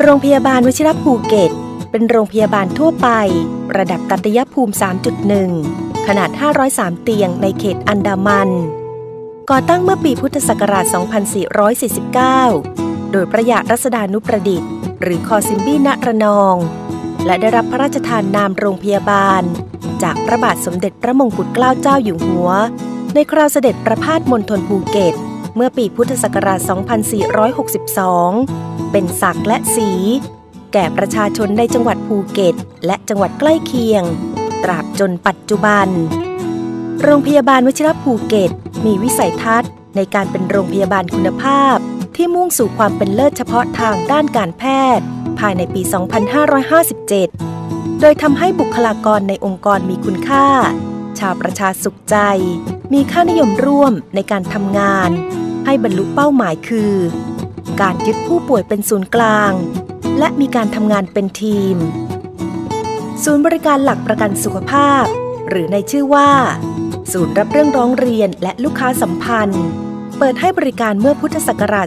โรงพยาบาลวชิรภูเก็ตเป็นโรงพยาบาลทั่วไประดับตัตยภูมิ 3.1 ขนาด 503 เตียงในเขตอันดามันก่อตั้งเมื่อปีพุทธศักราช 2449 โดยพระยารัศดานุประดิษฐ์หรือคอซิมบี้ณระนองและได้รับพระราชทานนามโรงพยาบาลจากพระบาทสมเด็จพระมงกุฎเกล้าเจ้าอยู่หัวในคราวเสด็จประพาสมณฑลภูเก็ตเมื่อปีพุทธศักราช 2462 เป็นศักดิ์และศรีแก่ประชาชนในจังหวัดภูเก็ตและจังหวัดใกล้เคียงตราบจนปัจจุบันโรงพยาบาลวชิรภูเก็ตมีวิสัยทัศน์ในการเป็นโรงพยาบาลคุณภาพที่มุ่งสู่ความเป็นเลิศเฉพาะทางด้านการแพทย์ภายในปี 2557 โดยทำให้บุคลากรในองค์กรมีคุณค่าชาวประชาสุขใจมีค่านิยมร่วมในการทำงานให้บรรลุเป้าหมายคือการยึดผู้ป่วยเป็นศูนย์กลางและมีการทำงานเป็นทีมศูนย์บริการหลักประกันสุขภาพหรือในชื่อว่าศูนย์รับเรื่องร้องเรียนและลูกค้าสัมพันธ์เปิดให้บริการเมื่อพุทธศักราช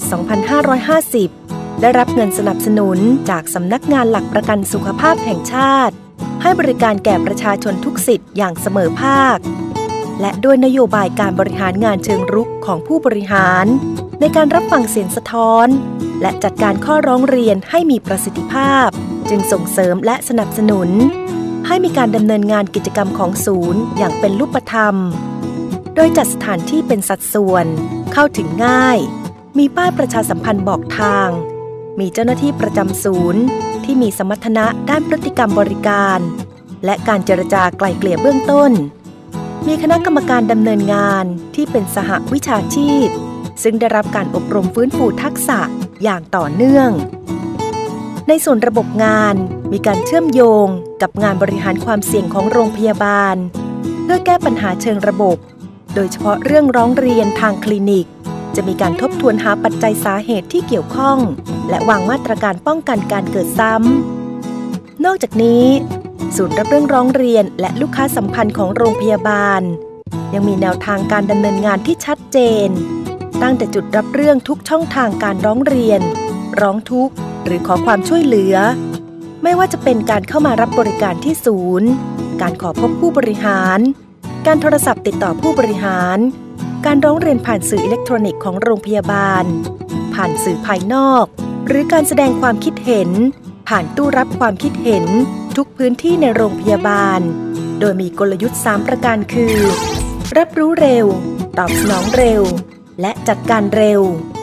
2550 ได้รับเงินสนับสนุนจากสำนักงานหลักประกันสุขภาพแห่งชาติให้บริการแก่ประชาชนทุกสิทธิ์อย่างเสมอภาคและด้วยนโยบายการบริหารงานเชิงรุกของผู้บริหารในการรับฟังเสียงสะท้อนและจัดการข้อร้องเรียนให้มีประสิทธิภาพจึงส่งเสริมและสนับสนุนให้มีการดำเนินงานกิจกรรมของศูนย์อย่างเป็นรูปธรรมโดยจัดสถานที่เป็นสัดส่วนเข้าถึงง่ายมีป้ายประชาสัมพันธ์บอกทางมีเจ้าหน้าที่ประจำศูนย์ที่มีสมรรถนะด้านพฤติกรรมบริการและการเจรจาไกล่เกลี่ยเบื้องต้นมีคณะกรรมการดำเนินงานที่เป็นสหวิชาชีพซึ่งได้รับการอบรมฟื้นฟูทักษะอย่างต่อเนื่องในส่วนระบบงานมีการเชื่อมโยงกับงานบริหารความเสี่ยงของโรงพยาบาลเพื่อแก้ปัญหาเชิงระบบโดยเฉพาะเรื่องร้องเรียนทางคลินิกจะมีการทบทวนหาปัจจัยสาเหตุที่เกี่ยวข้องและวางมาตรการป้องกันการเกิดซ้ำนอกจากนี้ศูนย์รับเรื่องร้องเรียนและลูกค้าสัมพันธ์ของโรงพยาบาลยังมีแนวทางการดำเนินงานที่ชัดเจนตั้งแต่จุดรับเรื่องทุกช่องทางการร้องเรียนร้องทุกข์หรือขอความช่วยเหลือไม่ว่าจะเป็นการเข้ามารับบริการที่ศูนย์การขอพบผู้บริหารการโทรศัพท์ติดต่อผู้บริหารการร้องเรียนผ่านสื่ออิเล็กทรอนิกส์ของโรงพยาบาลผ่านสื่อภายนอกหรือการแสดงความคิดเห็นผ่านตู้รับความคิดเห็นทุกพื้นที่ในโรงพยาบาลโดยมีกลยุทธ์3ประการคือรับรู้เร็วตอบสนองเร็วและจัดการเร็ว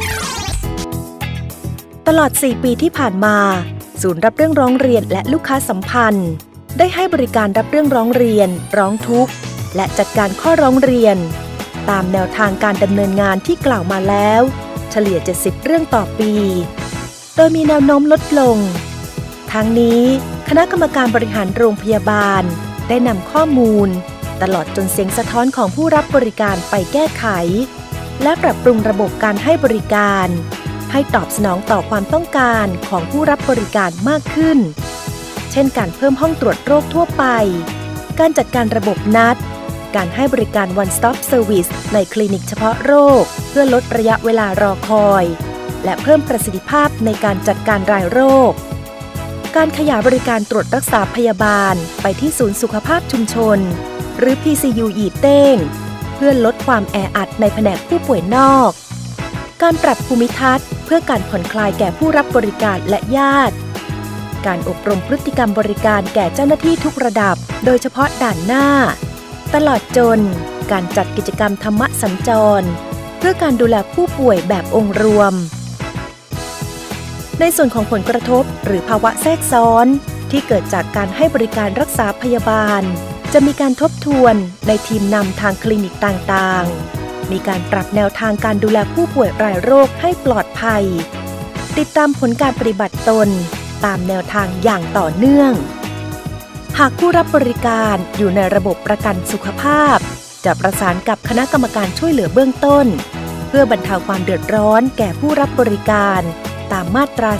ตลอด4ปีที่ผ่านมาศูนย์รับเรื่องร้องเรียนและลูกค้าสัมพันธ์ได้ให้บริการรับเรื่องร้องเรียนร้องทุกข์และจัดการข้อร้องเรียนตามแนวทางการดำเนินงานที่กล่าวมาแล้วเฉลี่ย70เรื่องต่อปีโดยมีแนวโน้มลดลงทั้งนี้คณะกรรมการบริหารโรงพยาบาลได้นำข้อมูลตลอดจนเสียงสะท้อนของผู้รับบริการไปแก้ไขและปรับปรุงระบบการให้บริการให้ตอบสนองต่อความต้องการของผู้รับบริการมากขึ้นเช่นการเพิ่มห้องตรวจโรคทั่วไปการจัดการระบบนัดการให้บริการ One Stop Service ในคลินิกเฉพาะโรคเพื่อลดระยะเวลารอคอยและเพิ่มประสิทธิภาพในการจัดการรายโรคการขยายบริการตรวจรักษาพยาบาลไปที่ศูนย์สุขภาพชุมชนหรือ PCU อีเต้งเพื่อลดความแออัดในแผนกผู้ป่วยนอกการปรับภูมิทัศน์เพื่อการผ่อนคลายแก่ผู้รับบริการและญาติการอบรมพฤติกรรมบริการแก่เจ้าหน้าที่ทุกระดับโดยเฉพาะด่านหน้าตลอดจนการจัดกิจกรรมธรรมสัญจรเพื่อการดูแลผู้ป่วยแบบองค์รวมในส่วนของผลกระทบหรือภาวะแทรกซ้อนที่เกิดจากการให้บริการรักษาพยาบาลจะมีการทบทวนในทีมนำทางคลินิกต่างๆมีการปรับแนวทางการดูแลผู้ป่วยรายโรคให้ปลอดภัยติดตามผลการปฏิบัติตนตามแนวทางอย่างต่อเนื่องหากผู้รับบริการอยู่ในระบบประกันสุขภาพจะประสานกับคณะกรรมการช่วยเหลือเบื้องต้นเพื่อบรรเทาความเดือดร้อนแก่ผู้รับบริการตามมาตรา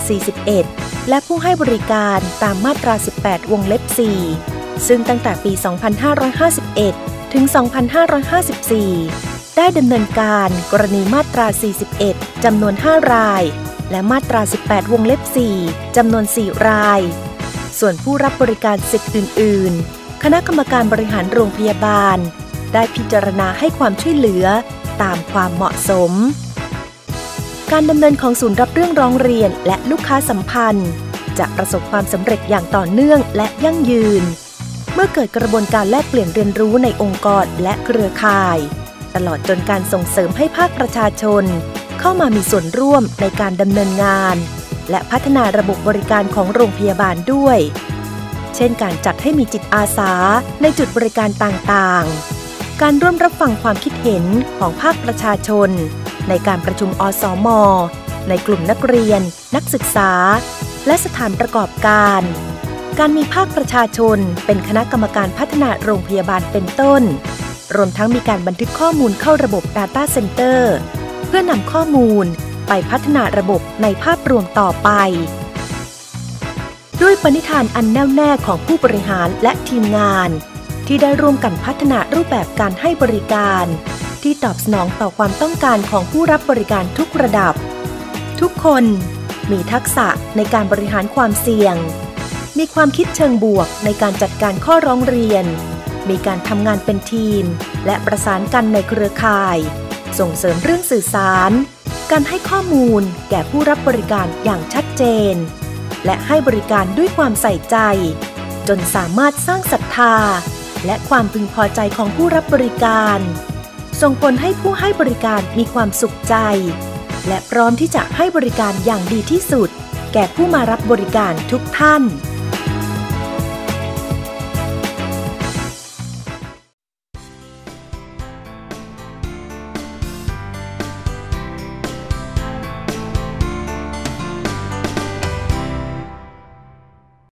41 และผู้ให้บริการตามมาตรา 18 วงเล็บ 4 ซึ่งตั้งแต่ปี 2551 ถึง 2554 ได้ดำเนินการกรณีมาตรา 41 จำนวน 5 รายและมาตรา 18 วงเล็บ 4 จำนวน 4 รายส่วนผู้รับบริการสิทธิ์อื่นๆคณะกรรมการบริหารโรงพยาบาลได้พิจารณาให้ความช่วยเหลือตามความเหมาะสมการดำเนินของศูนย์รับเรื่องร้องเรียนและลูกค้าสัมพันธ์จะประสบความสำเร็จอย่างต่อเนื่องและยั่งยืนเมื่อเกิดกระบวนการแลกเปลี่ยนเรียนรู้ในองค์กรและเครือข่ายตลอดจนการส่งเสริมให้ภาคประชาชนเข้ามามีส่วนร่วมในการดำเนินงานและพัฒนาระบบบริการของโรงพยาบาลด้วยเช่นการจัดให้มีจิตอาสาในจุดบริการต่างๆการร่วมรับฟังความคิดเห็นของภาคประชาชนในการประชุมอสม.ในกลุ่มนักเรียนนักศึกษาและสถานประกอบการการมีภาคประชาชนเป็นคณะกรรมการพัฒนาโรงพยาบาลเป็นต้นรวมทั้งมีการบันทึกข้อมูลเข้าระบบ Data Center เพื่อนำข้อมูลไปพัฒนาระบบในภาพรวมต่อไปด้วยปณิธานอันแน่วแน่ของผู้บริหารและทีมงานที่ได้ร่วมกันพัฒนารูปแบบการให้บริการที่ตอบสนองต่อความต้องการของผู้รับบริการทุกระดับทุกคนมีทักษะในการบริหารความเสี่ยงมีความคิดเชิงบวกในการจัดการข้อร้องเรียนมีการทำงานเป็นทีมและประสานกันในเครือข่ายส่งเสริมเรื่องสื่อสารการให้ข้อมูลแก่ผู้รับบริการอย่างชัดเจนและให้บริการด้วยความใส่ใจจนสามารถสร้างศรัทธาและความพึงพอใจของผู้รับบริการส่งผลให้ผู้ให้บริการมีความสุขใจและพร้อมที่จะให้บริการอย่างดีที่สุดแก่ผู้มารับบริการทุกท่าน